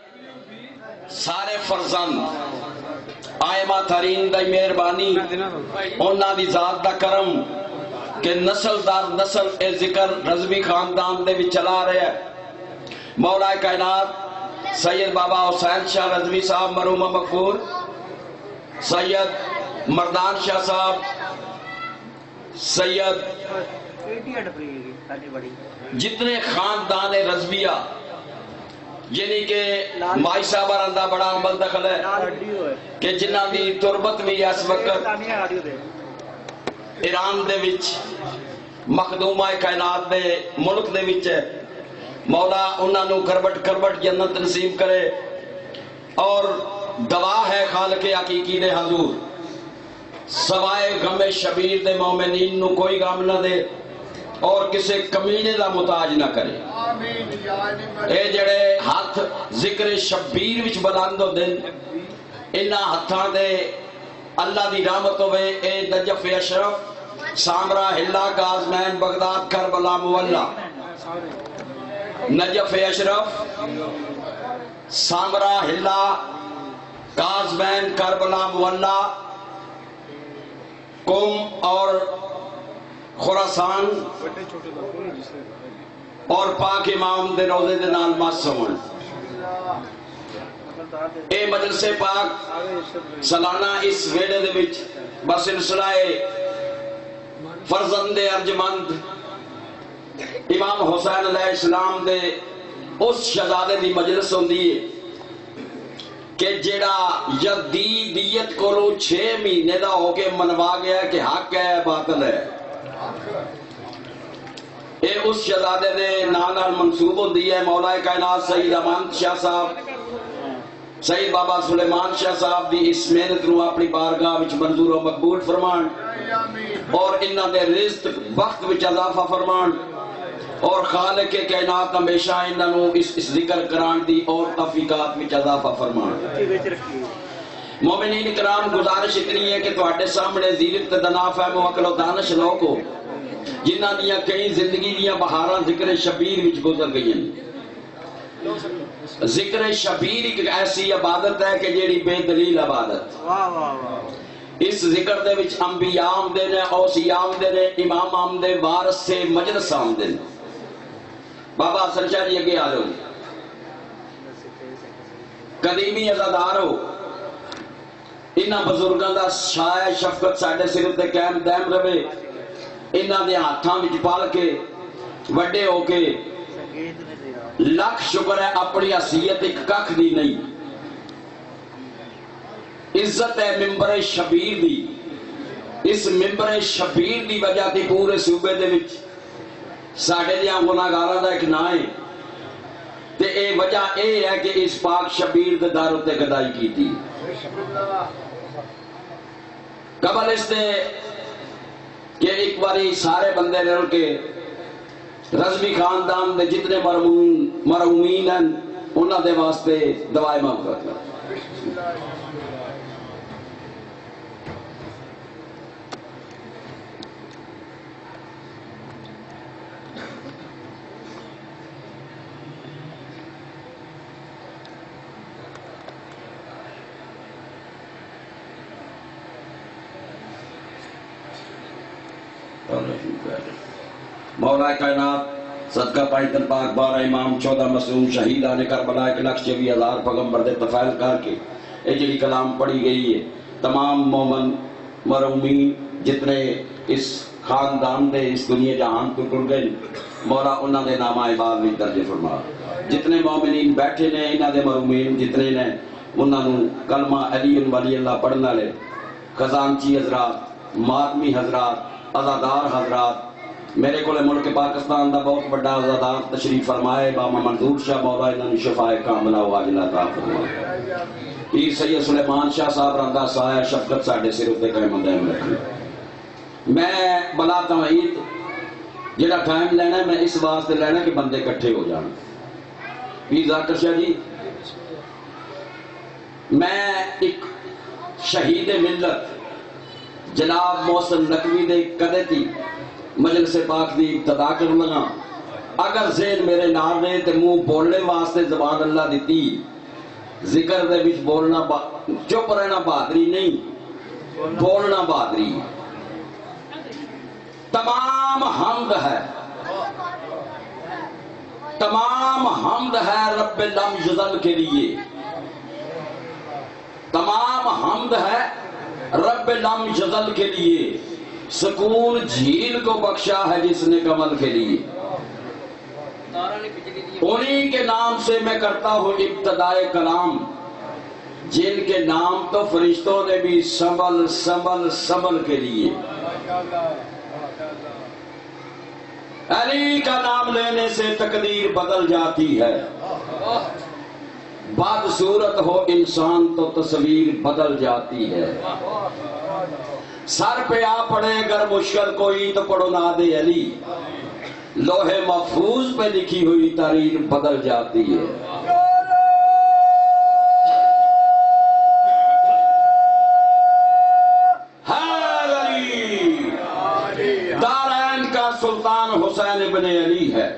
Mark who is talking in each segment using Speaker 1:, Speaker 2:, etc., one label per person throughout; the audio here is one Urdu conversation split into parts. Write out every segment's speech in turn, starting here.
Speaker 1: سارے فرزند آئمہ ترین دی مہربانی انہاں دی ذات دا کرم کہ نسل در نسل اے ذکر رضوی خاندان دے بھی چلا رہے ہیں۔ مولا کائنات سید بابا حسین شاہ رضوی صاحب مرحوم مغفور، سید مردان شاہ صاحب، سید جتنے خاندان رضویہ یعنی کہ مائی صاحب رندہ بڑا عمل دخل ہے کہ جنہ دی تربت بھی اس وقت ایران دے وچ مخدومہ کائنات دے ملک دے وچ ہے۔ مولا انہاں نو کربٹ جنت نصیب کرے اور گواہ ہے خالق حقیقی دے حضور سوائے غم شبیر دے مومنین نو کوئی غم نہ دے اور کسے کمینے دا محتاج نہ کرے۔ اے جڑے ہاتھ ذکر شبیر وچ بلند ہو دن انہاں ہتھاں دے اللہ دی رحمت ہوئے۔ اے نجف اشرف سامرا ہلا کازمین بغداد کربلا مولا، نجف اشرف سامرا ہلا کازمین کربلا مولا، قم اور خراسان اور پاک امام دے روزے دے نال معصوم۔ اے مجلس پاک سالانہ اس ویڑے دے وچ بسلسلہ فرزند ارجمند امام حسین علیہ السلام دے اس شہزادے دی مجلس ہوندی ہے کہ جیڑا یزیدیت کولو 6 مہینے دا ہو کے منوا گیا کہ حق ہے باطل ہے۔ اے اس شہزادے دے نال منصوب ہوندی ہے مولا کائنات سید امان شاہ صاحب، سید بابا سلیمان شاہ صاحب دی اس محنت نو اپنی بارگاہ وچ منظور و مقبول فرمان اور انہاں دے رزق وقت وچ اضافہ فرمان اور خالق کائنات ہمیشہ انہاں نو اس ذکر کران دی اور توفیقات وچ اضافہ فرمان۔ مومنین کرام گزارش اتنی ہے کہ تواڈے سامنے زیر اقتداء فہم و عقل و دانش لوگ ہو جنہاں دیاں کئی زندگی دیاں بہاراں ذکر شبیر وچ گزر گئی ہیں۔ ذکر شبیر ایک ایسی عبادت ہے کہ جیڑی بے دلیل عبادت۔ اس ذکر دے وچ انبیاء آمدے نے، اوصیاء آمدے نے، امام آمدے، وارث سے مجلس آمدے نے۔ بابا حسن شاہ جی اگے آ جاؤ، قدیمی عزادار ہو، انہاں بزرگاں دا شائع شفقت ساڈے سر تے قائم دائم رہے، انہاں دے ہاتھاں وچ پال کے وڈے ہو کے لاکھ شکر ہے اپنی حیثیت ایک ککھ دی نہیں۔ عزت ہے ممبر شبیر دی، اس ممبر شبیر دی وجہ دی پورے صوبے دے وچ ساڑھے دیاں گناہگاراں دا ایک نا ہے تے اے وجہ اے ہے کہ اس پاک شبیر دے دار تے گدائی کی تھی۔ قبل اس نے کہ ایک باری سارے بندے رل کے رضوی خاندان دے جتنے مرحومین ہیں انہاں دے واسطے دعائے مغفرت کریں۔ مولا کائنات صدقہ پائتن پاک 12 امام 14 مسلوم شہیدان کربلا 1,24,000 پیغمبر دے تفعیل کر کے اے جڑی کلام پڑھی گئی ہے تمام مومن مرحومین جتنے اس خاندان دے اس دنیا جہان تو ٹر گئے مولا انہاں دے نامہ اعمال میں درج فرما۔ جتنے مومنین بیٹھے نے انہاں دے مرحومین جتنے نے انہاں نو کلمہ علی ولی اللہ پڑھنا لے، خزانچی حضرات، ماتمی حضرات، عزادار حضرات، میرے کو ملک پاکستان دا بہت بڑا عزادار تشریف فرمائے بابا منظور شاہ مولا انہوں نے شفاء کاملہ و عاجلہ عطا فرمائے۔ پیر سید سلیمان شاہ صاحب رندہ سایہ شفقت ساڈے سر تے قائم دائم رکھے۔ میں بلا توحید جڑا ٹائم لینا ہے میں اس واسطے لینا کہ بندے کٹھے ہو جان۔ پیر ذاکر شاہ جی میں ایک شہید ملت جناب محسن نقوی دے کدے تھی مجلس پاک دی ابتدا کر لگا، اگر ذہن میرے نال نے تے منہ بولنے واسطے زبان اللہ دیتی ذکر دے وچ بولنا چپ رہنا بہادری نہیں، بولنا بہادری ہے۔ تمام حمد ہے، تمام حمد ہے رب لم یزل کے لیے، تمام حمد ہے رب لم یزل کے لیے، سکون جھیل کو بخشا ہے جس نے کمل کے لیے، انہی کے نام سے میں کرتا ہوں ابتدائے کلام، جن کے نام تو فرشتوں نے بھی سنبھل سنبھل سنبھل کے لیے۔ علی کا نام لینے سے تقدیر بدل جاتی ہے، بدصورت ہو انسان تو تصویر بدل جاتی ہے، سر پہ آ پڑے اگر مشکل کوئی تو پڑھو ناد علی، لوح محفوظ پہ لکھی ہوئی تحریر بدل جاتی ہے۔ سلطان حسین ابن علی ہے،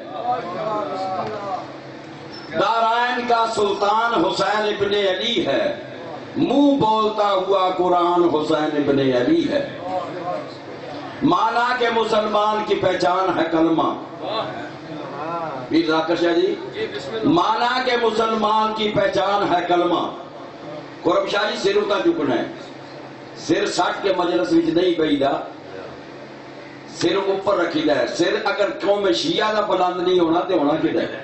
Speaker 1: دارائن کا سلطان حسین ابن علی ہے، منہ بولتا ہوا قرآن حسین ابن علی ہے، مانا کہ مسلمان کی پہچان ہے کلمہ، پیر ذاکر شاہ جی، مانا کہ مسلمان کی پہچان ہے کلمہ۔ قرب شاہ جی سر اتا چکنا ہے، سر سٹ کے مجلس وچ نہیں پئیدا، سر اوپر رکھی ہے، سر اگر قوم شیعہ دا بلند نہیں ہونا تو ہونا کدھر ہے؟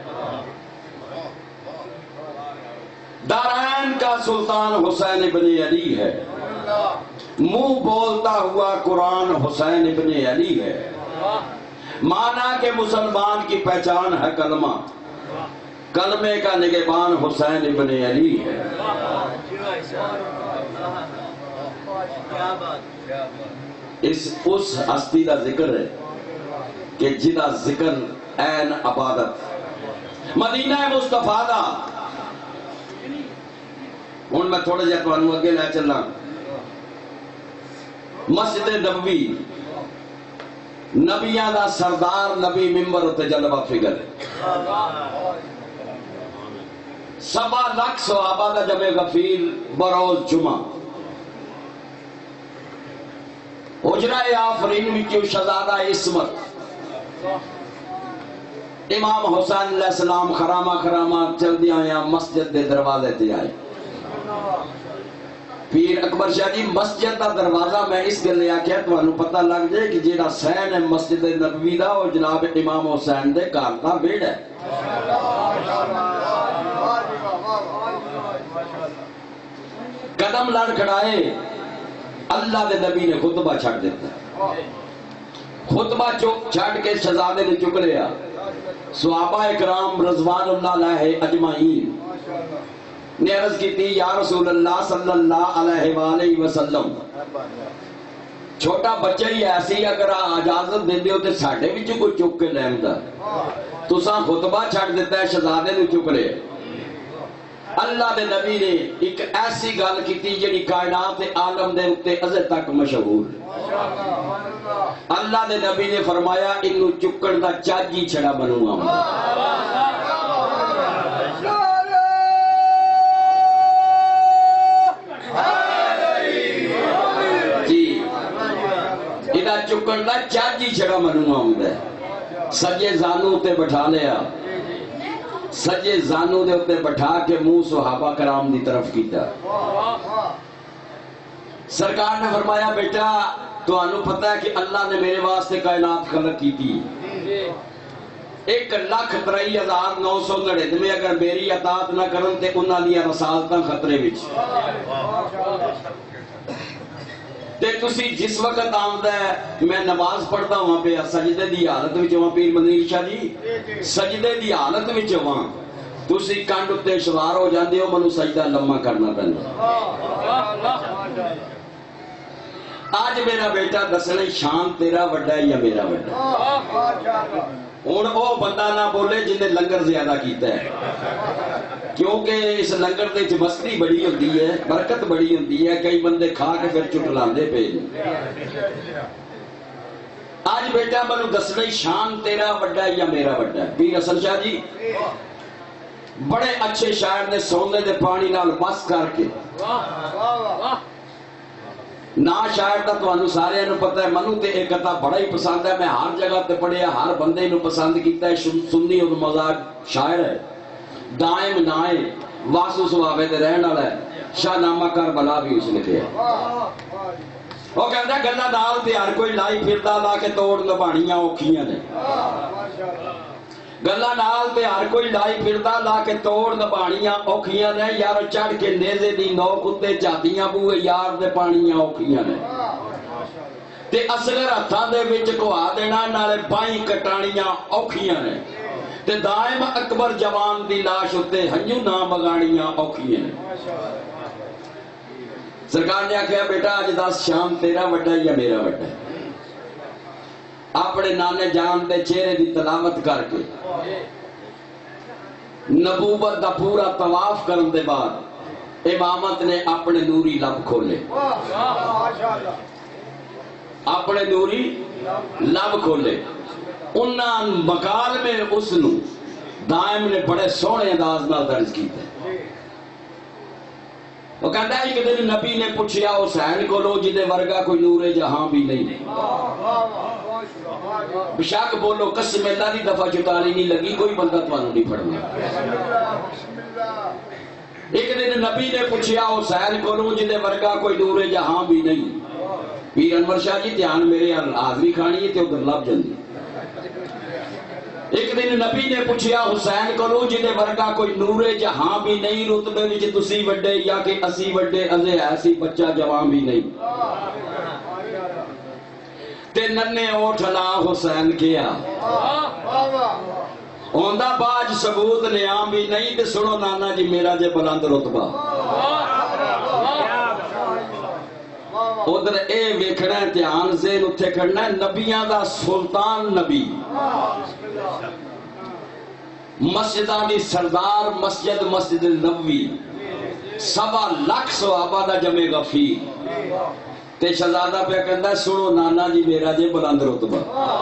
Speaker 1: دارائن کا سلطان حسین ابن علی ہے، منہ بولتا ہوا قرآن حسین ابن علی ہے، مانا کہ مسلمان کی پہچان ہے کلمہ، کلمے کا نگہبان حسین ابن علی ہے۔ اس ہستی دا ذکر ہے کہ جدا ذکر این عبادت، مدینہ مصطفیٰ دا۔ ہن میں تھوڑا جہا تانوں اگے لے چلاں، مسجد نبوی، نبیاں دا سردار نبی ممبر تے جلوہ فگر، 7 لاکھ صحابہ دا جمع غفیر بروز جمعہ، حجرہ آفرین وچوں شہزادہ عصمت، امام حسین علیہ السلام خرامہ خرامہ چل دیا آیا مسجد دے دروازے تے آئے۔ پیر اکبر شاہ جی مسجد دا دروازہ میں اس گلے آکھیا تانوں پتہ لگ جائے کہ جیڑا سین ہے مسجد نبوی دا وہ جناب امام حسین دے گھر دا ویڑا ہے۔ قدم لڑ کھڑائے، اللہ دے نبی نے خطبہ چھڑ دیتا، خطبہ چھڑ کے شہزادے نے چک لیا، صحابہ اکرام رضوان اللہ علیہ اجمعین نے عرض کی تھی یا رسول اللہ صلی اللہ علیہ وآلہ وسلم، چھوٹا بچہ ہی ایسی اگر اجازت دے دیو تے ساڑھے بھی کوئی چک کے لیمدہ، تو ساں خطبہ چھڑ دیتا ہے، شہزادے نے چک لے۔ اللہ دے نبی نے ایک ایسی گل کی تھی جڑی کائنات عالم دے اتے ازے تک مشہور، اللہ دے نبی نے فرمایا انہوں چکن دا چاجی چھڑا بنوں گا۔ جی انہاں چکن دا چاجی چھڑا بنوں گا، سجے زانو تے بٹھا لیا، سجے زانو دے اتے بٹھا کے منہ صحابہ کرام دی طرف کیتا۔ سرکار نے فرمایا بیٹا تو انہوں پتہ ہے کہ اللہ نے میرے واسطے کائنات خلق کی تھی، 1,63,999 اگر میری اطاعت نہ کرن تے انہاں دیا رسالتاں خطرے وچ، تے تسی جس وقت آمدہ ہے میں نماز پڑھتا ہوں پہ سجدے دی حالت وچ ہوں، پیر منیر شاہ جی سجدے دی حالت وچ ہوں، تسی کنڈ اتے سوار ہو جاندے ہو، منو سجدہ لمحہ کرنا پہنا۔ آج میرا بیٹا دسنے شان تیرا وڈا ہے یا میرا وڈا؟ ہن او بندہ نہ بولے جنہیں لنگر زیادہ کیتا ہے، کیونکہ اس لنگر دے مستی بڑی ہوتی ہے، برکت بڑی ہوتی ہے، کئی بندے کھا کے پھر چٹلاندے پے۔ آج بیٹا منو دسنے شان تیرا وڈا ہے یا میرا وڈا ہے؟ پیر حسن شاہ جی بڑے اچھے شاعر نے سونے دے پانی نال بس کر کے نا شاعر دا تانوں سارے نوں پتہ ہے، منو تے ایک کتا بڑا ہی پسند ہے، میں ہر جگہ تے پڑھیا، ہر بندے نوں پسند کیتا ہے، سنی اور مزاج شاعر ہے، دائم نائے واسو سواوے دے رہن والا ہے، شاہ نامہ کربلا بھی اس لکھیا ہے۔ وہ کہندا گلاں نال تے ہر کوئی لائی پھردا، لا کے توڑ نبھانیاں اوکھیاں نے، گلاں نال تے ہر کوئی لائی پھردا، لا کے توڑ نبھانیاں اوکھیاں نے، یار چڑھ کے نیزے دی نوک اتے جادیاں بوئے یار دے پانیاں اوکھیاں نے، تے اصغر ہتھاں دے وچ کھوا دینا، نالے بائیں کٹانیاں اوکھیاں نے، تے دائم اکبر جوان دی لاش اتے ہنجو نہ بگاڑیاں اوکھیاں نے۔ سرکار نے آخیا بیٹا اج دس شام تیرا وڈا یا میرا وڈا ہے؟ اپنے نانے جان دے چہرے دی تلاوت کر کے نبوت دا پورا طواف کرن دے بعد امامت نے اپنے نوری لب کھولے، اپنے نوری لب کھولے، انہاں مقال میں اس نو دائم نے بڑے سونے انداز نال درج کیتا ہے۔ وہ کہتا ہے کہ دن نبی نے پوچھیا حسین کو لو جدے ورگا کوئی نور جہاں بھی نہیں، بشک بولو قسم اللہ دی دفعہ چتالی نہیں لگی، کوئی بندہ توانوں نہیں پڑھنا۔ ایک دن نبی نے پوچھیا حسین کو لو جدے ورگا کوئی نور جہاں بھی نہیں، پیر انور شاہ جی دھیان میرے حاضری کھانی ہے تے ادھر لب جلدی۔ ایک دن نبی نے پوچھیا حسین کو لو جدے ورگا کوئی نور جہاں بھی نہیں، رتبے وچ تسی وڈے یا کہ اسی وڈے، ازے ایسی بچہ جوان بھی نہیں، تے ننے اوٹھ لا حسین کیا ہوندا باج ثبوت نیام بھی نہیں، تے سنو نانا جی میرا جے بلند رتبہ، ادھر اے ویکھنا ہے دھیان سے اتھے کھڑنا ہے، نبیاں دا سلطان نبی، مسجدہ دی سردار، مسجد نبوی، 1.25 لاکھ صحابہ دا جمع غفیر، تے شہزادہ پہ کہندا ہے سنو نانا جی میرا جے بلند رتبہ۔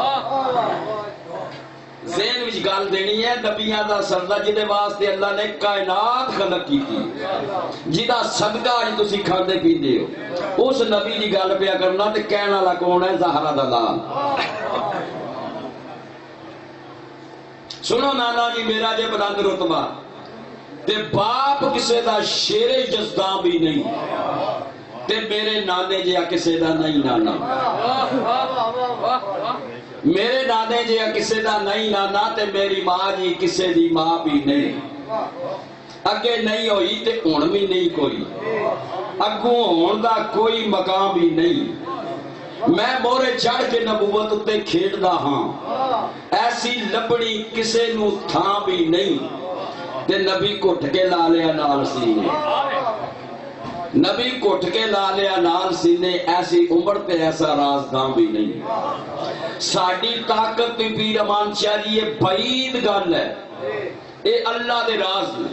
Speaker 1: ذہن وچ گل دینی ہے، نبیاں دا سردار جدے واسطے اللہ نے کائنات خلق کی تھی، جدا صدقہ اج تسی کھاندے پیندے ہو، اس نبی دی گل پیا کرنا، تے کہن والا کون ہے؟ زہرا دا لال۔ سنو نانا جی میرا جے بلند رتبہ، تے باپ کسے دا شیر جزداں بھی نہیں، تے میرے نانے جیا کسے دا نہیں نانا، میرے نانے جیا کسے دا نہیں نانا، تے میری ماں جی کسے دی ماں بھی نہیں، اگے نہیں ہوئی تے ہن بھی نہیں کوئی، اگوں ہون دا کوئی مقام بھی نہیں، میں مورے چڑھ کے نبوت اتے کھیڑدا ہاں، ایسی لبڑی کسے نو تھاں بھی نہیں، تے نبی کٹ کے لا لیا نال سینے، نبی کٹ کے لا لیا نال سینے، ایسی عمر تے ایسا رازداں بھی نہیں۔ ساڈی طاقت بھی پیر امان شاہ جی یہ بعید گل ہے، اے اللہ دے راز نے،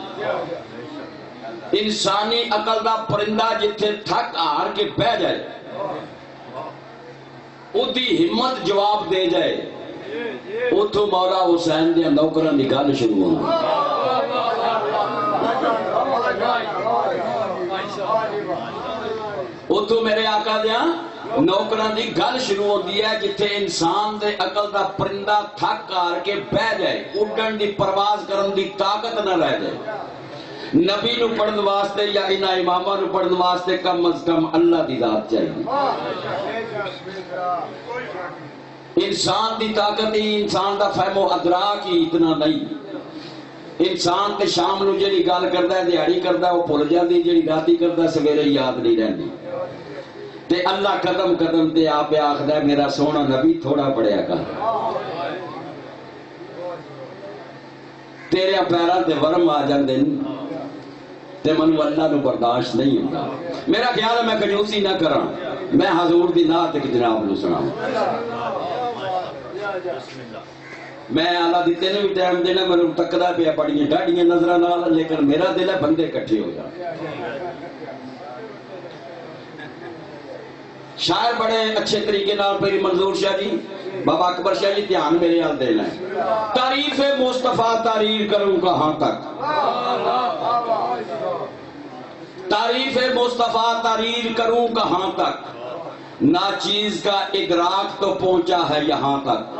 Speaker 1: انسانی عقل دا پرندہ جتھے تھک ہار کے بہ جائے، ادھی ہمت جواب دے جائے، اتھو مولا حسین دے نوکراں دی گل شروع ہو گئی۔ اتھو میرے آقا دیاں نوکراں دی گل شروع ہوندی ہے، جتھے انسان دے عقل دا پرندہ تھک ہار کے بہ جائے، اڈن دی پرواز کرن دی طاقت نہ رہ جائے، نبی نو پڑھن واسطے یا انہاں اماماں نو پڑھن واسطے کم از کم اللہ دی ذات چاہیے۔ انسان دی طاقت ہی، انسان دا فہم و ادراک ہی اتنا نہیں، انسان تے شام نو جڑی گل کردا ہے دیہڑی کردا ہے وہ بھول جاندی، جڑی راتی کردا ہے سویرے یاد نہیں رہندی، تے اللہ قدم قدم تے آپ آکھدا ہے میرا سونا نبی تھوڑا پڑھیا کر، تیرے پیراں تے ورم آ جاندے تے منو اللہ نو برداشت نہیں ہوندا۔ میرا خیال ہے میں کنجوسی نہ کراں، میں حضور دی نعت ایک جناب نو سناؤں، میں اللہ دی تینوں بھی ٹائم دینا، میں تکدا پیا بڑیاں ڈاڈیاں نظراں نال، لیکن میرا دل ہے بندے کٹھے ہو جان۔ شاعر بڑے اچھے طریقے نال پیر منظور شاہ جی، بابا اکبر شاہ جی دھیان میرے حال دینا ہے، تعریف مصطفیٰ تعریر کروں کہاں تک، تعریف مصطفیٰ تحریر کروں کہاں تک، ناچیز کا ادراک تو پہنچا ہے یہاں تک،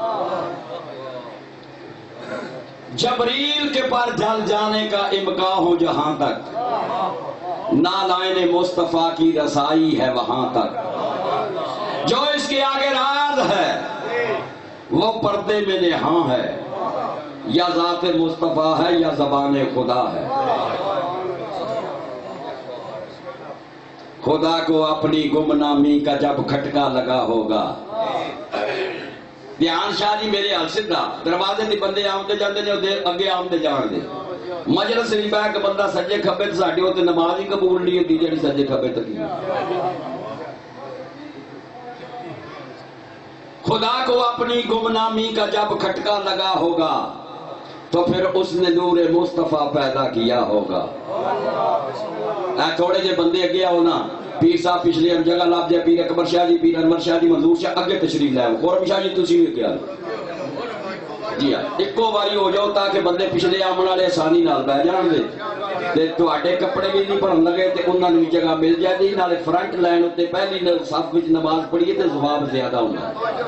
Speaker 1: جبریل کے پر جل جانے کا امکان ہو جہاں تک، نالائن مصطفیٰ کی رسائی ہے وہاں تک، جو اس کے آگے راز ہے وہ پردے میں نہاں ہے، یا ذات مصطفیٰ ہے یا زبان خدا ہے۔ خدا کو اپنی گمنامی کا جب کھٹکا لگا ہوگا، دھیان شاہ جی میرے حال سدھا دروازے دی بندے آمدے جاندے نے اگے آمدے جان دے، مجلس نہیں پہ کہ بندہ سجے کھبے تو ساڈی ہوتے نماز ہی قبول نہیں ہوتی جڑی سجے کھبے تک۔ خدا کو اپنی گمنامی کا جب کھٹکا لگا ہوگا تو پھر اس نے نور مصطفیٰ پیدا کیا ہوگا۔ تھوڑے جے بندے اگے آؤ نا، پیر صاحب پچھلی ہم جگہ لاب جائے، پیر اکبر شاہ جی، پیر انور شاہ جی، منظور شاہ اگے تشریف لائے، خورم شاہ جی تسی بھی کیا جی ہاں ایکو باری ہو جاؤ تاکہ بندے پچھلے آمن والے آسانی نال بہ جان دے تے تواڈے کپڑے بھی نہیں بھرن لگے تے انہاں نوں جگہ مل جائے، نالے فرنٹ لائن تے پہلی صف وچ نماز پڑھیے تے ثواب زیادہ ہوندا۔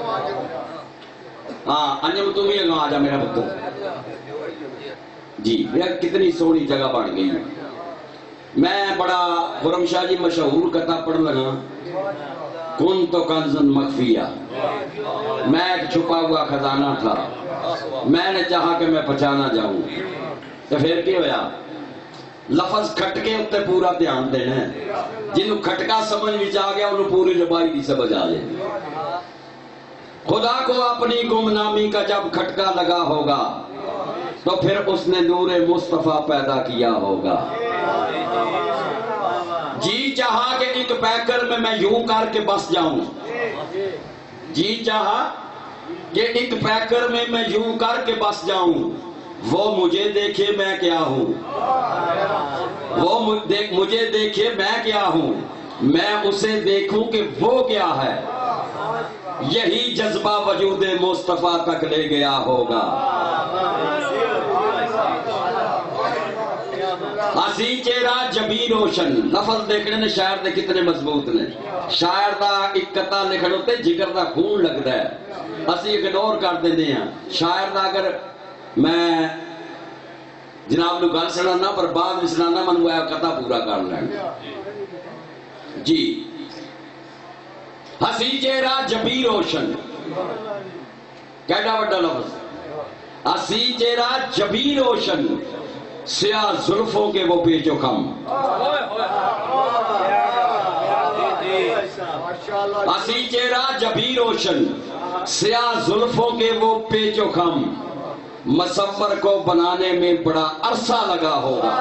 Speaker 1: ہاں انجم تو بھی اگاں آ جا میرا پتر جی، کتنی سونی جگہ بن گئی ہے۔ میں بڑا خرم شاہ جی مشہور کتا پڑھ لگا، کن تو کنزن مخفیہ، میں ایک چھپا ہوا خزانہ تھا، میں نے چاہا کہ میں پہچانا جاؤں، تو پھر کیا ہویا؟ لفظ کھٹکے اتے پورا دھیان دینا ہے، جنہوں کھٹکا سمجھ وچ آ گیا انہوں پوری ربائی دی سمجھ آ جائے۔ خدا کو اپنی گمنامی کا جب کھٹکا لگا ہوگا تو پھر اس نے نور مصطفیٰ پیدا کیا ہوگا۔ جی چاہا کہ ایک پیکر میں یوں کر کے بس جاؤں، جی چاہا کہ ایک پیکر میں یوں کر کے بس جاؤں، وہ مجھے دیکھے میں کیا ہوں، وہ مجھے دیکھے میں کیا ہوں، میں اسے دیکھوں کہ وہ کیا ہے، یہی جذبہ وجود مصطفیٰ تک لے گیا ہوگا۔ ہسی چہرہ جبی روشن، لفظ دیکھنے نے شاعر دے کتنے مضبوط نے، شاعر دا ایک قطع لکھن ہوتے جگر دا خون لگتا ہے، اسی اگنور کر دینے ہیں شاعر دا۔ اگر میں جناب نو گل سنانا پر بعد میں سنانا منو آیا قطع پورا کر لینا جی۔ ہسی چہرہ جبی روشن، کیڑا وڈا لفظ، ہسی چہرہ جبی روشن، سیاہ زلفوں کے وہ پیچ و خم، ہسی چہرہ جبی روشن، سیاہ زلفوں کے وہ پیچ و خم، مصور کو بنانے میں بڑا عرصہ لگا ہوگا،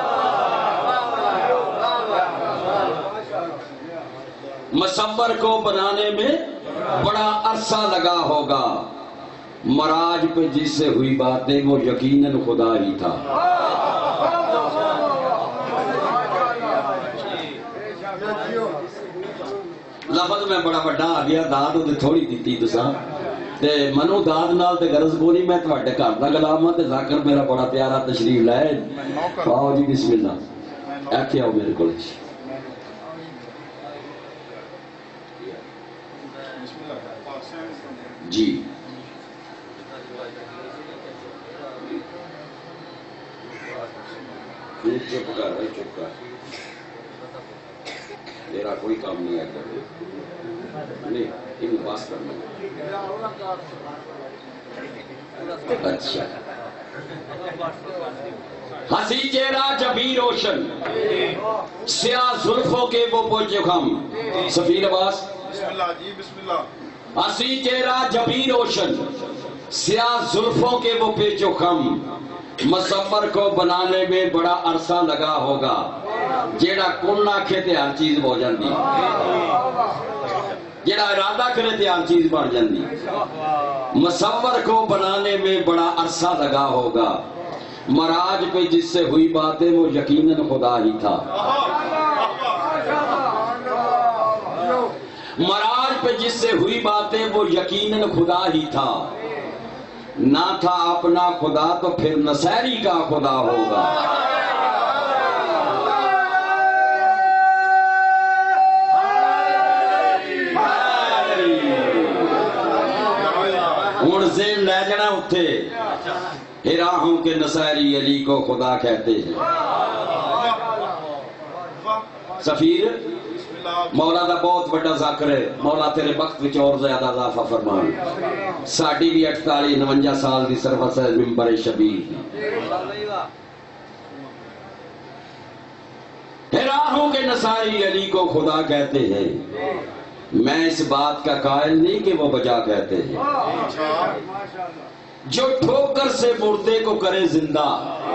Speaker 1: مصور کو بنانے میں بڑا عرصہ لگا ہوگا، معراج پہ جس سے ہوئی باتیں وہ یقیناً خدا ہی تھا۔ لفظ میں بڑا بڑا آ گیا، داد ہوتے تھوڑی دیتی تسا تے منو داد نال تے غرض کو نہیں، میں تواڈے گھر دا غلام ہاں تے ذاکر میرا بڑا پیارا تشریف لائے۔ آؤ جی بسم اللہ، ایتھے آؤ میرے کول جی۔ چپ کر بھائی، چپ کر، میرا کوئی کام نہیں ہے نہیں، ان باس کرنا۔ اچھا، ہسی چہرہ جبی روشن، سیاہ زلفوں کے وہ پوچھ خم، سفیر عباس
Speaker 2: بسم اللہ جی، بسم اللہ۔
Speaker 1: ہسی چہرہ جبی روشن، سیاہ زلفوں کے وہ پیچ و خم، مصور کو بنانے میں بڑا عرصہ لگا ہوگا، جیڑا کن آکھے تے ہر چیز ہو جاندی، جیڑا ارادہ کرے تے ہر چیز بن جاندی، مصور کو بنانے میں بڑا عرصہ لگا ہوگا، معراج پہ جس سے ہوئی باتیں وہ یقیناً خدا ہی تھا، معراج پہ جس سے ہوئی باتیں وہ یقیناً خدا ہی تھا، نہ تھا اپنا خدا تو پھر نصیری کا خدا ہوگا۔ زین لے جانا اتھے ہراہوں کے نصاری علی کو خدا کہتے ہیں سفیر مولا دا بہت بڑا ذکر ہے مولا تیرے وقت وچ اور زیادہ اضافہ فرمان ساڑی بھی 48-49 سال دی سروس ہے ممبر شبیر ہراہوں کے نصاری علی کو خدا کہتے ہیں میں اس بات کا قائل نہیں کہ وہ بجا کہتے ہیں جو ٹھوکر سے مردے کو کرے زندہ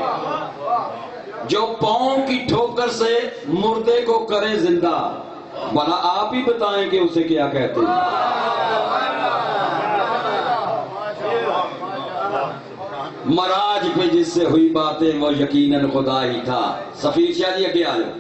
Speaker 1: جو پاؤں کی ٹھوکر سے مردے کو کرے زندہ بھلا آپ ہی بتائیں کہ اسے کیا کہتے ہیں مراج پہ جس سے ہوئی باتیں وہ یقیناً خدا ہی تھا سفیر شاہ جی اگے آئے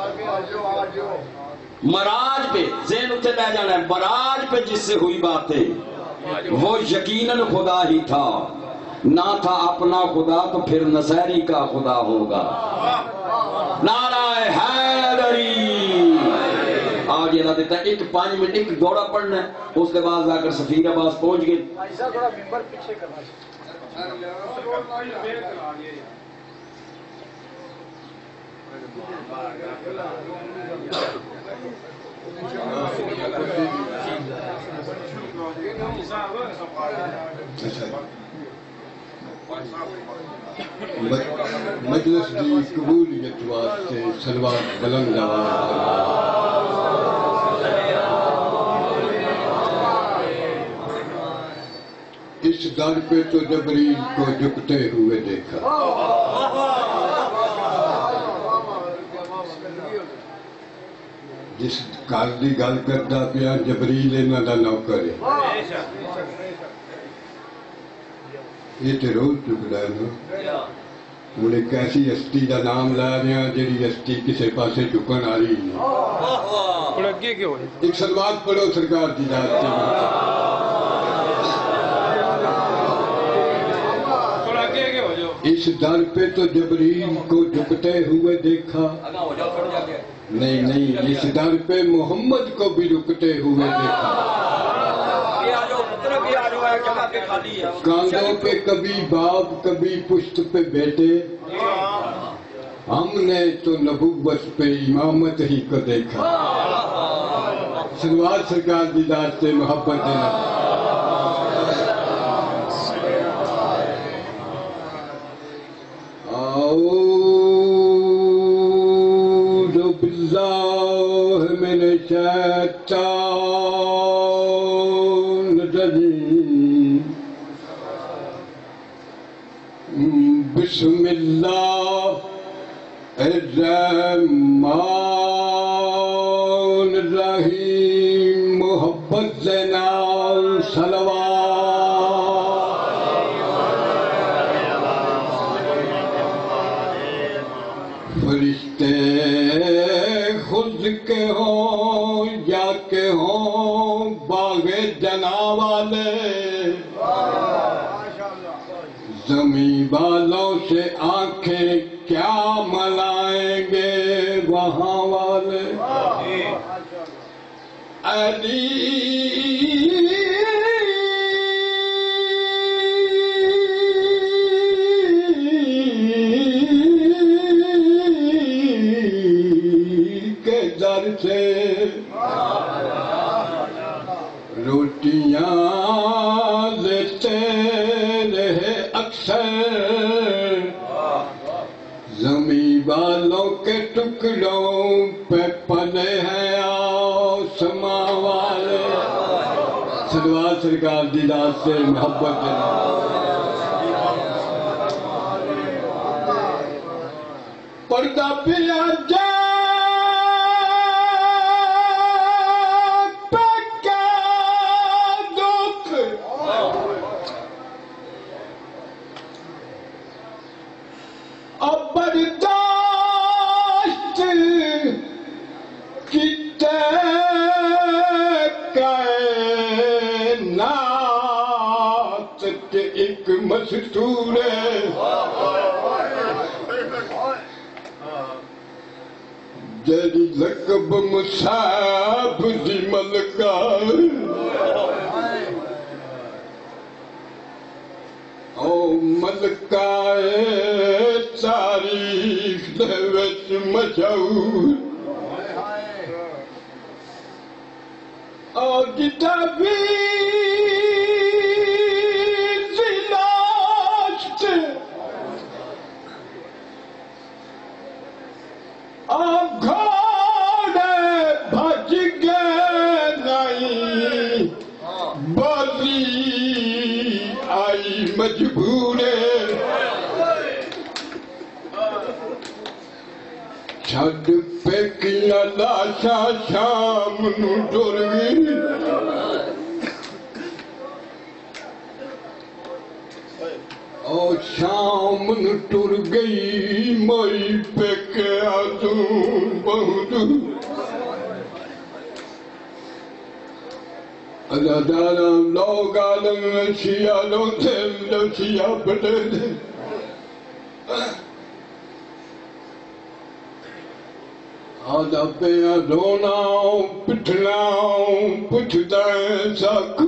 Speaker 1: مراج پہ ذہن اتنے لے جانا ہے مراج پہ جس سے ہوئی باتیں وہ یقیناً خدا ہی تھا نہ تھا اپنا خدا تو پھر نصیری کا خدا ہوگا نعرہ حیدری آج یہ دیتا ہے 5 منٹ ایک دورہ پڑھنا ہے اس کے بعد جا کر سفیر عباس پہنچ گئے
Speaker 3: مجلس کی قبولیت واسطے سلوات بلند اس در پہ تو جبریل کو جھکتے ہوئے دیکھا جس گل دی گل کرتا پیا جبریل انہاں دا نوکر ہے یہ تے روز چکدا ہے نا ہن ایک ایسی ہستی دا نام لا رہے ہیں جڑی ہستی کسے پاسے جھکن والی نہیں
Speaker 2: تھوڑا اگے کیوں ہے
Speaker 3: ایک سلوات پڑھو سرکار دی ذات تے
Speaker 2: تھوڑا اگے ہو جاؤ
Speaker 3: اس در پہ تو جبریل کو جھکتے ہوئے دیکھا نہیں اس در پہ محمد کو بھی رکتے ہوئے دیکھا کاندھوں پہ کبھی باپ کبھی پشت پہ بیٹے ہم نے تو نبوت پہ امامت ہی کو دیکھا سلوات سرکار دی ذات سے محبت دینا اعوذ باللہ من الشیطان الرجیم بسم اللہ الرحمن الرحیم محبت دینا فرشتے خود کے ہوں یا کے ہوں باغ جنا والے زمین والوں سے آنکھیں کیا ملائیں گے وہاں والے علی کے در سے روٹیاں لیتے رہے اکثر زمین والوں کے ٹکڑوں پہ پلے ہیں آسماں والے سلوات سرکار دی ذات سے محبت دینا پردہ پیا جا برداشت کتے کائنات کے ایک مستور ہے جیڑی لقب مصعب دی ملکہ ملکائے تاریخ دے وچ مشہور اور کتابی لاش تے آپ گھوڑے بھج گئے نہیں بازی آئی مجبورے چھڈ پیکیاں لاشاں شام نو ٹر گئی اور شام نو ٹر گئی موئی پیکیاں تو بہت ادادانا لوگ آلم شیعہ لوتے لوشیعہ بڑے دے آدھا پیا رونا پٹھنا پچھتا ہے ساکو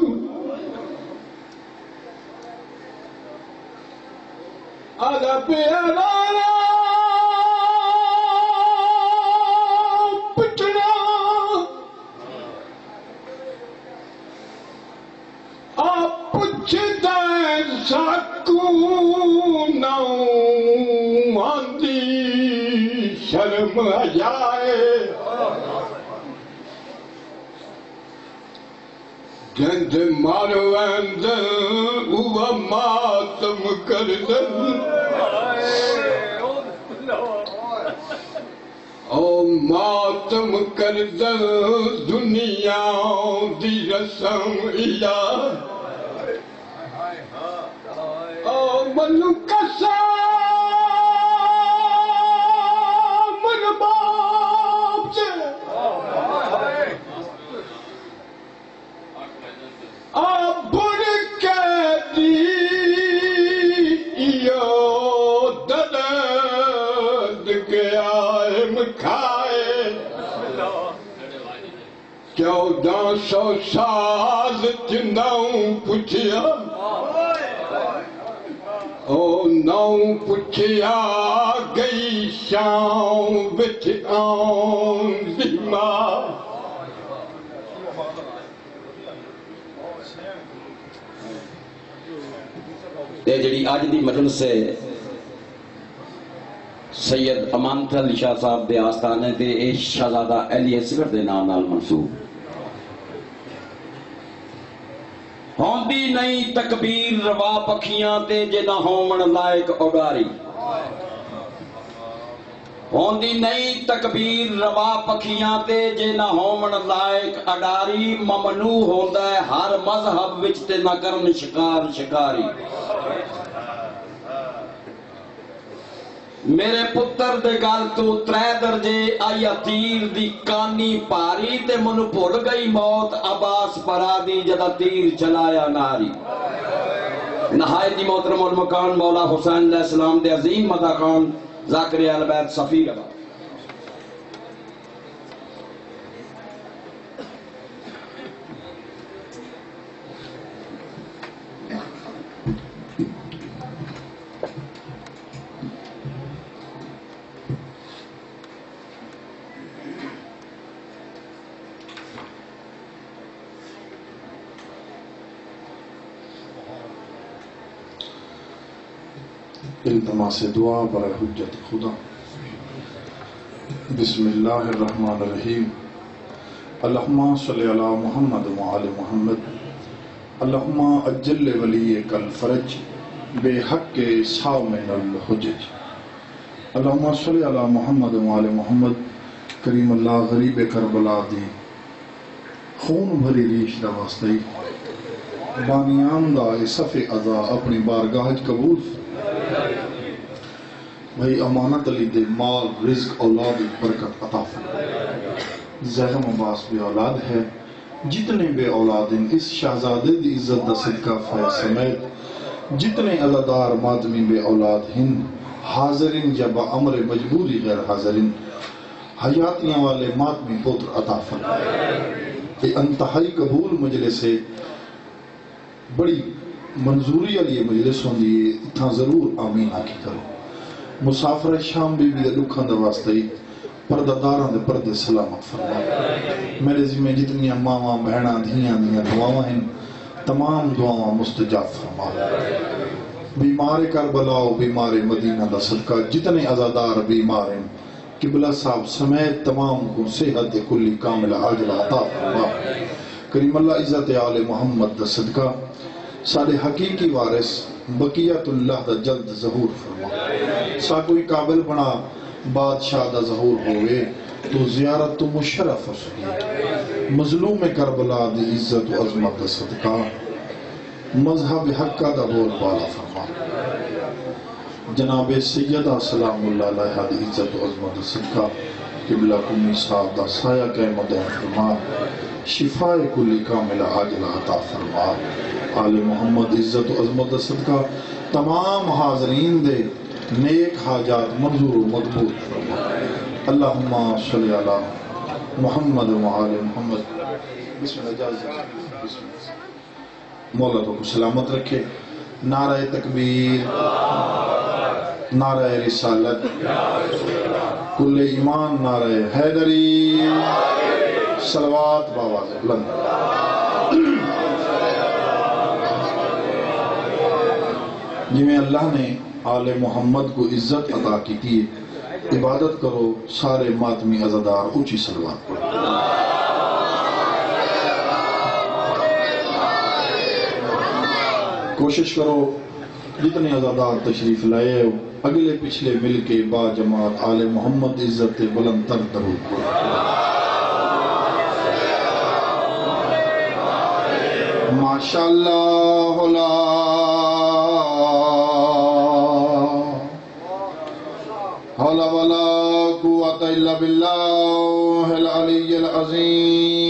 Speaker 3: آدھا پیا رونا پٹھنا آپ پچھتا ہے ساکو ناؤ آندی شرم آجائے جنت مارو اندر اوہ ماتم کردن او ماتم کردن دنیا دی رسم الہ او منو قسم چودہ سو سال چناؤں پچھیا او ناؤں پچھیا گئی شام بچ آن دیما
Speaker 1: تے جڑی آج دی مجلس سے سید امانت علی شاہ صاحب دے آستانے تے اے شہزادہ علی اصغر دے نام نال منسوب ہوندی نہیں تکبیر روا پکھیاں تے جے نہ ہومن لائق اگاری ہوندی نہیں تکبیر روا پکھیاں تے جے نہ ہومن لائق اڈاری ممنوع ہوندا ہے ہر مذہب وچ تے نہ کرن شکار شکاری میرے پتر دے گال تو ترے درجے آیا تیر دی کانی پاری تے منو بھول گئی موت عباس پرادی جدا تیر چلایا ناری نہایت محترم المکان مولا حسین علیہ السلام دے عظیم مداخان ذاکر اہل بیت سفیر آباد
Speaker 4: التماس دعا برائے حجت خدا بسم اللہ الرحمن الرحیم اللہم صلی علی محمد وعلی محمد اللہم اجل ولیک الفرج بے حق سامن الحجج اللہم صلی علی محمد وعلی محمد کریم اللہ غریب کربلا دی خون بھری ریش دا واسطی بانیان دا صف عزا اپنی بارگاہ قبول بھائی امانت علی دے مال رزق اولاد برکت عطا فرمائے زہم عباس بے اولاد ہے جتنے بے اولاد ہیں اس شہزادے دی عزت دا صدقہ فیض سمیت جتنے عزادار مادمی بے اولاد ہیں حاضرین جب امر مجبوری غیر حاضرین حیاتیاں والے مادمی پوتر عطا فرمائے کہ انتہائی قبول مجلس سے بڑی منظوری علی مجلس ہوندی ہے اتھاں ضرور آمین آکی کرو مسافر شام بی بی دے لکھان دا واسطے پردہ داراں دے پردے سلامت فرما میرے ذمہ جتنی ماواں بہناں دھیاں دیاں دعاواں ہیں تمام دعاواں مستجاب فرما بیمار کربلا و بیمار مدینہ دا صدقہ جتنے عزادار بیمار ہیں قبلہ صاحب سمیت تمام کو صحت کلی کامل عاجلہ عطا فرما کریم اللہ عزت آل محمد دا صدقہ سارے حقیقی وارث بقیت اللہ دا جلد ظہور فرما سا کوئی قابل بنا بادشاہ دا ظہور ہوئے تو زیارت تو مشرف ہو سکی مظلوم کربلا دی عزت و عظمت دا صدقہ مذہب حقہ دا بول بالا فرما جناب سیدہ سلام اللہ علیہ دی عزت و عظمت دا صدقہ قبلہ کمی صاحب دا سایہ کے مدین فرما شفاء کلی کامل عاجلہ عطا فرما آل محمد عزت و عظمت دا صدقہ تمام حاضرین دے نیک حاجات منظور و مقبول فرما اللہم صلی علی محمد و آل محمد بسم اللہ جازت بسم اللہ مولا تو کو سلامت رکھے نعرہ تکبیر نعرہ رسالت کل ایمان نعرہ حیدری صلوات باواز بلند جی اللہ نے آل محمد کو عزت عطا کی تھی عبادت کرو سارے ماتمی عزادار اونچی صلوات پڑھو کوشش کرو جتنے عزادار تشریف لائے ہو اگلے پچھلے مل کے با جماعت آل محمد عزت بلند تر درود پڑھو ماشاءاللہ لا حول ولا قوت الا باللہ العلی العظیم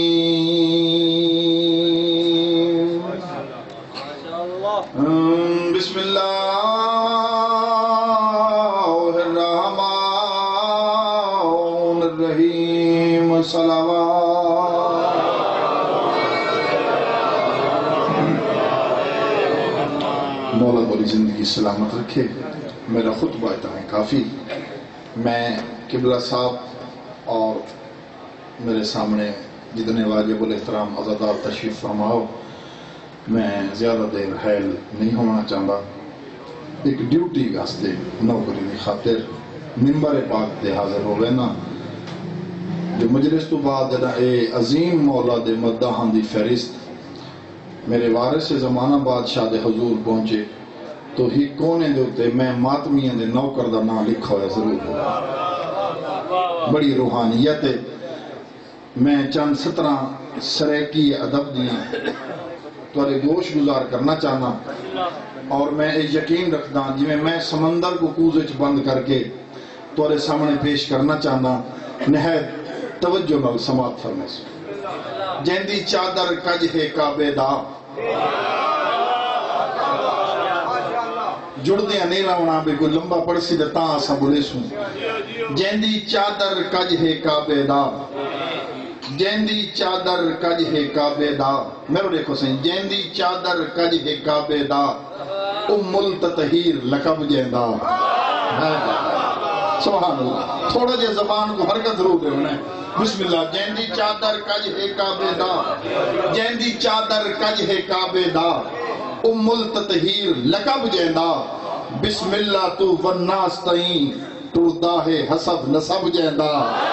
Speaker 4: بسم اللہ الرحمن الرحیم صلوات مولا بولی زندگی سلامت رکھے میرا خطبہ اتنا کافی میں قبلہ صاحب اور میرے سامنے جتنے واجب الاحترام عزادار تشریف فرماؤ میں زیادہ دیر حیل نہیں ہونا چاہتا ایک ڈیوٹی واسطے نوکری کی خاطر منبر پاک دے حاضر ہو گئے نا جو مجلس تو بعد جدا اے عظیم مولا دے مداحان دی فہرست میرے وارث زمانہ بادشاہ دے حضور پہنچے تو ہی کونے دے ہوتے میں ماتمیاں دے نوکر دا نام لکھا ہویا ضرور ہوں بڑی روحانیت ہے میں چند 17 سریکی ادب دیاں تورے گوش گزار کرنا چاہنا اور میں یقین رکھدا جی میں سمندر کو کوزے چ بند کر کے تورے سامنے پیش کرنا چاہنا نہایت توجہ نال سماعت فرمائے جیندی چادر کج ہے کعبے دا جڑ دیا نہیں رہنا بے کوئی لمبا پڑ سی دتا آسا بولے سوں جیندی چادر کج ہے کعبے دا جیندی چادر کج ہے کعبے دا میرے دیکھو سیں جیندی چادر کج ہے کعبے دا ام التطہیر لقب جیندہ سبحان اللہ تھوڑا جے زبان کو حرکت ضرور دے انہیں بسم اللہ جیندی چادر کج ہے کعبے دا جیندی چادر کج ہے کعبے دا ام التطہیر لقب جیندہ بسم اللہ تو والناس تئیں ٹردہ ہے حسب نسب جیندہ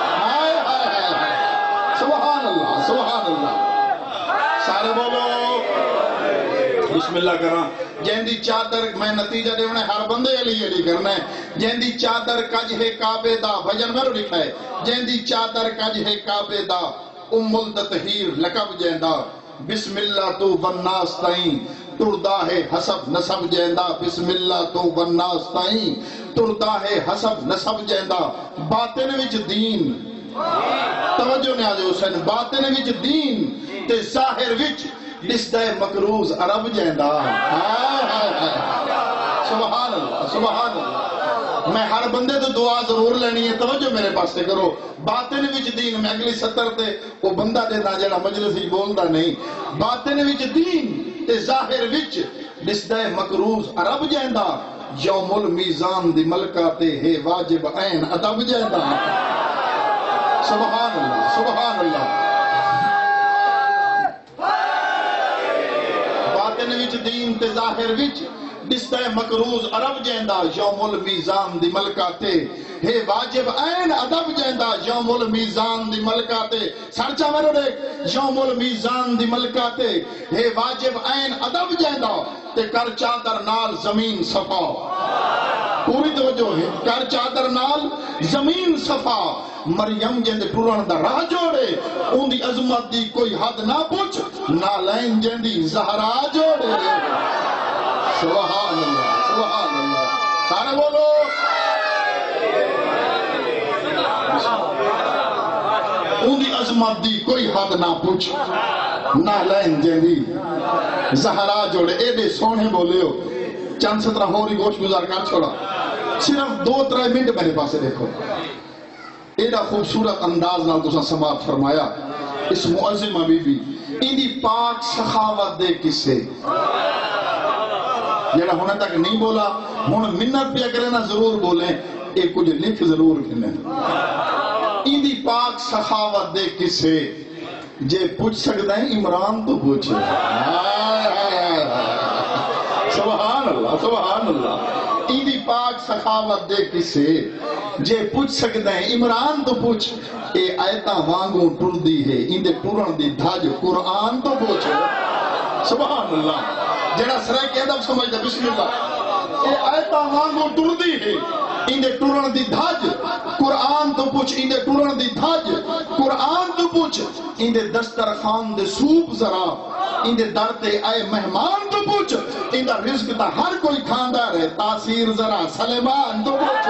Speaker 4: سبحان اللہ سبحان اللہ سارے بولو بسم اللہ کرنا جیندی چادر میں نتیجہ دے انہیں ہر بندے علیہ علی کرنا ہے جیندی چادر کج ہے کعبے دا بھجن میں لکھا ہے جیندی چادر کج ہے کعبے دا ام التطہیر لقب جیندہ بسم اللہ تو والناس تائیں ٹردہ ہے حسب نسب جیندہ بسم اللہ تو والناس تائیں ٹردہ ہے حسب نسب جیندہ باطن وچ دین توجہ نے آجے حسین باطن وچ دین تے ظاہر وچ دسدہ مکروز عرب جیندہ سبحان اللہ سبحان اللہ میں ہر بندے تو دعا ضرور لینی ہے توجہ میرے پاس سے کرو باطن وچ دین میں اگلی 70 تے وہ بندہ دینا جڑا مجلس ہی بولدا نہیں باطن وچ دین تے ظاہر وچ دسدے مکروز عرب جیندا یوم المیزان دی ملکہ تے ہے واجب عین ادب جیندا سبحان اللہ سبحان اللہ باطن وچ دین تے ظاہر وچ دسدے مکروز عرب جیندا یوم المیزان دی ملکہ تے ہے واجب عین ادب جیندا یوم المیزان دی ملکہ تے سرچا مرو دیکھ یوم المیزان دی ملکہ تے ہے واجب عین ادب جیندا تے کر چادر نال زمین صفا پوری توجہ ہے کر چادر نال زمین صفا مریم جندے ٹرن دا راہ جوڑے ان دی عظمت دی کوئی حد نہ پوچھ نالین جندی زہرا جوڑے سبحان اللہ سارے بولو ان دی عظمت دی کوئی حد نہ پوچھ نالین جندی زہرا جوڑے اے دے سونے بولے ہو چند سترہ ہو رہی گوشت گزار کر چھوڑا صرف 2-3 منٹ میرے پاس دیکھو ایڈا خوبصورت انداز نال تساں سماعت فرمایا اس معظمہ بی بی ان دی پاک سخاوت دے کسے جیڑا ہونے تک نہیں بولا ہون منت پیا کرے نا ضرور بولیں ایک کچھ لکھ ضرور کھنے ان دی پاک سخاوت دے کسے جے پوچھ سکتا ہے عمران تو پوچھے سبحان اللہ ان دی پاک سخاوت دے کسے جے پوچھ سکتا ہے عمران تو پوچھ اے آیتاں وانگوں ٹر دی ہے ان دے ٹرن دی دھاج قرآن تو پوچھے سبحان اللہ جڑا سرائے کے ادب سمجھتا بسم اللہ اے آیتاں وانگوں ٹر دی ہے ان دے ٹرن دی دھاج قرآن تو پوچھ ان دے ٹرن دی دھاج قرآن تو پوچھ ان دے دسترخوان دے سوپ ذرا ان دے در تے آئے مہمان تو پوچھ ان دا رزق تا ہر کوئی کھاندہ رہے تاثیر ذرا سلیمان تو پوچھ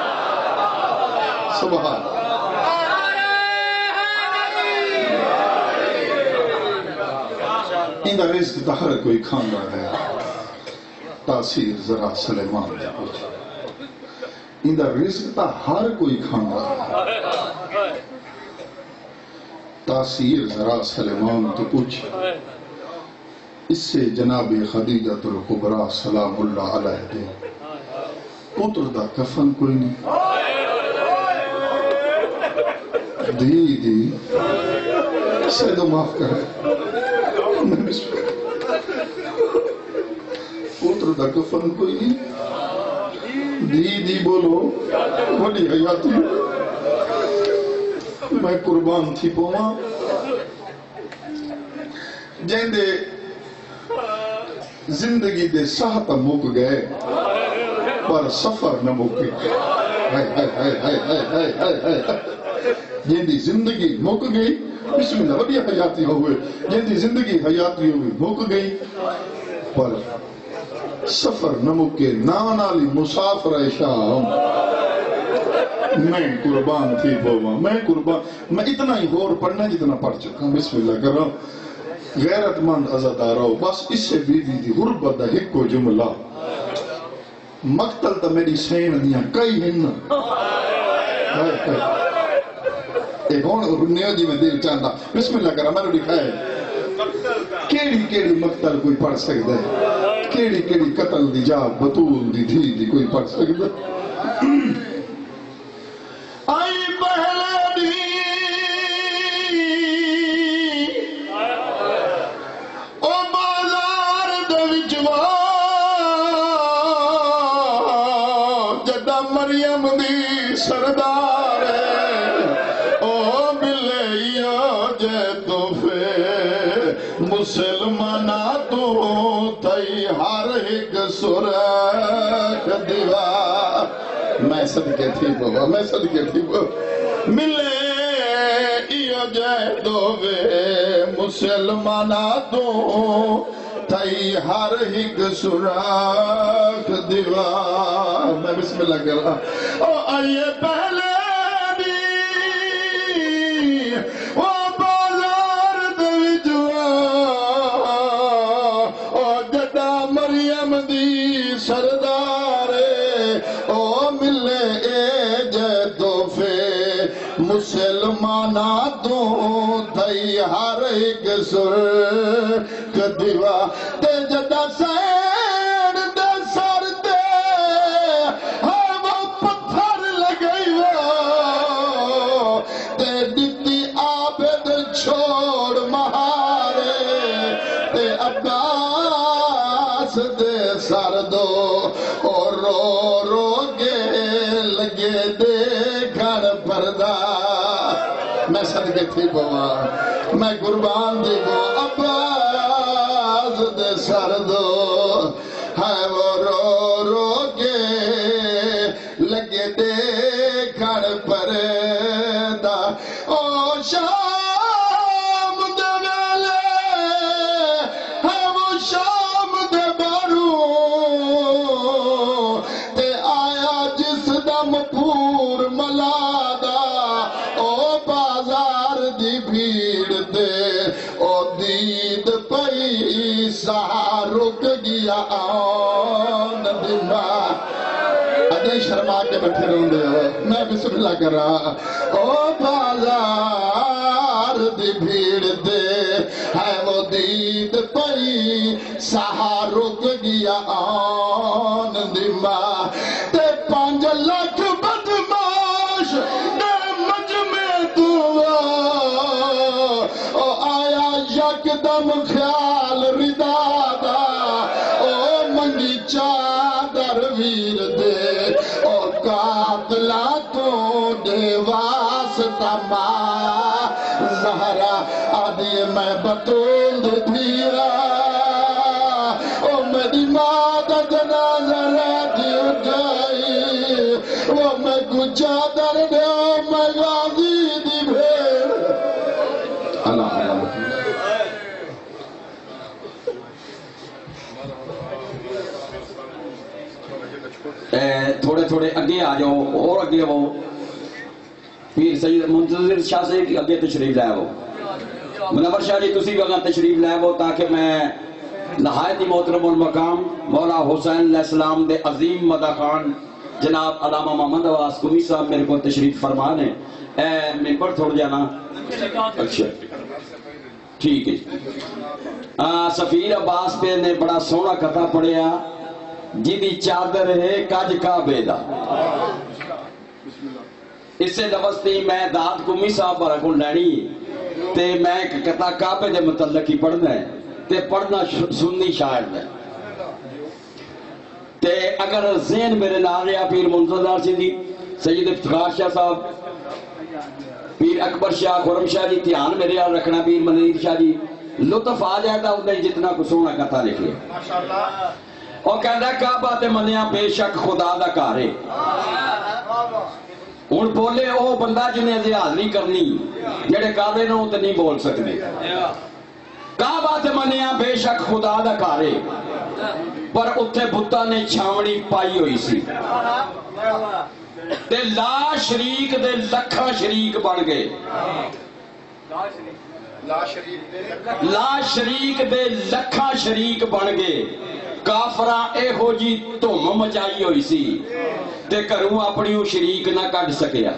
Speaker 4: سبحان ان دا رزق تا ہر کوئی کھاندہ رہے تاثیر ذرا سلیمان تو پوچھ ان دا رزق تا ہر کوئی کھاندہ رہے تاثیر ذرا سلیمان تو پوچھ اس سے جناب خدیجہ الکبریٰ سلام اللہ علیہ دے پتر دا کفن کوئی نہیں دی سیدو معاف کرے پتر دا کفن کوئی نہیں دی بولو بڑی حیاتی میں قربان تھی پوما جیندے زندگی دے ساہتا مک گئے پر سفر نہ مکے جیندی زندگی مک گئی بسم اللہ بڑی حیاتی ہوئے جیندی زندگی حیاتی ہوئی مک گئی پر سفر نہ مکے نانالی مسافر شام میں قربان تھی بوما میں اتنا ہی غور پڑھنا جتنا پڑھ چکا ہوں بسم اللہ کر رہا ہوں غیرت مند عزادارو بس اس سے بیدی دی غربت دا ہکو جملہ مقتل تا میری سین دیاں کئی ہن ایک ہون نیو جی میں دل چاہتا بسم اللہ کرا میں نے دکھائے کیڑی مقتل کوئی پڑھ سکتا ہے کیڑی قتل دی جا بطول دی کوئی پڑھ سکتا ہے آئی پہلے دی او بازار دوجوا جدہ مریم دی سردار او ملے جے تو فے مسلمانہ تو تئی ہر ایک سرخ دیوار میں صدقے تھی بابا ملے ایو جائے دووے مسلمانہ تو تئی ہر ایک سراخ دیوار میں بسم اللہ کر رہا او آئیے پہلے بھی او بازار دوجوا او جدہ مریم دی سردارے او ملے اے جے دوفے مسلمانہ تو تئی ہر ایک سر کدیوا تے جدہ سے تے دتی عابد چھوڑ مہارے تے عباس دے سر دو اور رو رو کے لگے دے گھر پردہ میں صدقے تھی بوا میں قربان دی وہ عباس دے سر دو ہے وہ رو رو کے لگے دے گھر پردہ او شام دے ویلے ہے وہ شام دے بارو تے آیا جس دم پور ملادا او بازار دی بھیڑ دے او دید پئی سہا رک گیا آن دماغ اجے شرما کے بیٹھے رہوں دے میں بسم اللہ کر رہا او بازار دی بھیڑ دے ہے وہ دید پئی سہا رک گیا آن دماغ تے 5 لاکھ بدماش دے مجمع دعا او آیا یکدم خیال ردا دا او منگی چادر ویر دے او قاتلہ تو دے واسطہ ماں زہرا آدھی میں بطول دھیرا او میری ماں دا جنازہ راتی اٹھائی وہ میں کچھ چادر دے او میں غازی دی بھیڑ اللہ
Speaker 1: تھوڑے تھوڑے اگے آ جاؤ اور اگے آؤ پیر سید منتظر شاہ سے اگے تشریف لے آؤ منور شاہ جی تسی بھی اگاں تشریف لے آؤ تاکہ میں نہایت ہی محترم المقام مولا حسین علیہ السلام دے عظیم مداخان جناب علامہ محمد عباس قمی صاحب میرے کو تشریف فرمان ہے ممبر تھوڑ جانا اچھا ٹھیک ہے سفیر عباس پہ نے بڑا سونا کتھا پڑھیا جیدی چادر ہے کج کعبے دا اس سے لفظ تھی میں داد قمی صاحب پر اکھوں لینی تے میں ایک کتھا کعبے دے متعلق ہی پڑھنا ہے تے پڑھنا سنی شاعر ہے تے اگر ذہن میرے نال رہا پیر منتظر سی دی سید افتخار شاہ صاحب پیر اکبر شاہ خرم شاہ جی دھیان میرے نال رکھنا پیر منیر شاہ جی لطف آ جائے گا انہیں جتنا کو سونا کتھا لکھے اور کہنا کعبہ تے منیا بے شک خدا دا کارے ہن بولے او بندہ جنہیں ازیاد نہیں کرنی جڑے کعبے نو تے نہیں بول سکتے کعبہ تے منیا بے شک خدا دا کارے پر اتھے بتا نے چھاوڑی پائی ہوئی سی تے لا شریک دے لکھا شریک بن گئے لا شریک دے لکھا شریک بن گئے کافراں اے ہو جی تم مچائی ہوئی سی تے کروں اپنی شریک نہ کٹ سکیا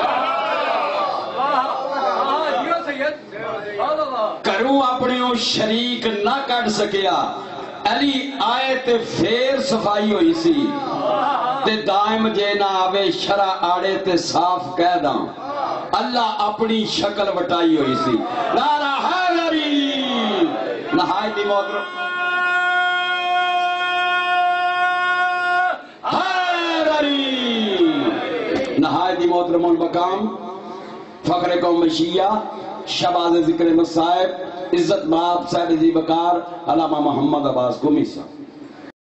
Speaker 1: کروں اپنی شریک نہ کٹ سکیا علی آئے تے پھر صفائی ہوئی سی تے دائم جے نہ آوے شرع آڑے تے صاف کہہ داں اللہ اپنی شکل وٹائی ہوئی سی نعرہ حیدری نہایت ہی محترم نہایت محترم المقام فخر قوم شیعہ شباز ذکر مصائب عزت مآب صاحب زی بکار علامہ محمد عباس قمی صاحب